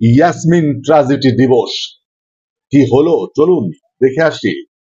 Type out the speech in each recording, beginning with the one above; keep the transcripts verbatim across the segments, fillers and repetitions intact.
Yasmin tragedy দিবস কি হলো চলুন দেখে আসি।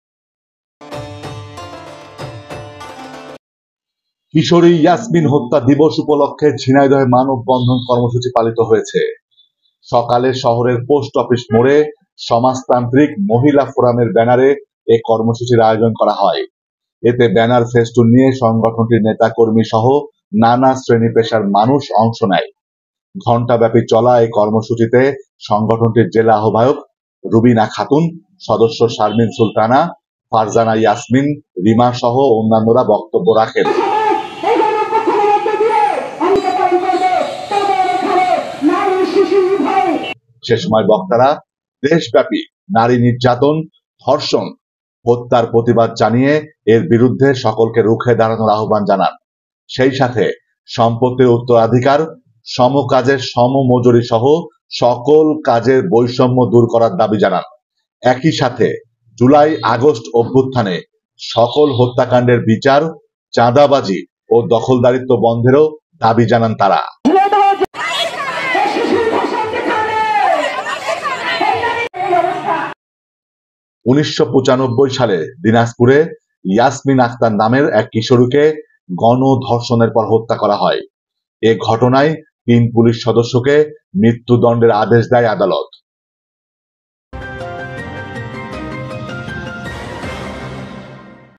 কিশোরী ইয়াসমিন হত্যা দিবস উপলক্ষে ঝিনাইদহে মানববন্ধন কর্মসূচি পালিত হয়েছে। সকালে শহরের পোস্ট অফিস মোড়ে সমাজতান্ত্রিক মহিলা ফোরামের ব্যানারে এই কর্মসূচির আয়োজন করা হয়। এতে ব্যানার ফেস্টুন নিয়ে সংগঠনটির নেতাকর্মী সহ নানা শ্রেণী পেশার মানুষ অংশ নেয়। ঘণ্টাব্যাপী চলা এই কর্মসূচিতে সংগঠনটির জেলা আহ্বায়ক রুবিনা খাতুন, সদস্য শারমিন সুলতানা, ফারজানা ইয়াসমিন, রিমা সহ অন্যান্যরা বক্তব্য রাখেন। সে সময় বক্তারা দেশব্যাপী নারী নির্যাতন, ধর্ষণ, হত্যার প্রতিবাদ জানিয়ে এর বিরুদ্ধে সকলকে রুখে দাঁড়ানোর আহ্বান জানান। সেই সাথে সম্পত্তির উত্তরাধিকার, সমকাজের সমমজুরি সহ সকল কাজের বৈষম্য দূর করার দাবি জানান। একই সাথে জুলাই আগস্ট অভ্যুত্থানে সকল হত্যাকাণ্ডের বিচার, চাঁদাবাজি ও দখলদারিত্ব বন্ধেরও দাবি জানান তারা। উনিশশো পঁচানব্বই সালে দিনাজপুরে ইয়াসমিন আক্তার নামের এক কিশোরীকে গণধর্ষণের পর হত্যা করা হয়। এ ঘটনায় তিন পুলিশ সদস্যকে মৃত্যুদণ্ডের আদেশ দেয় আদালত।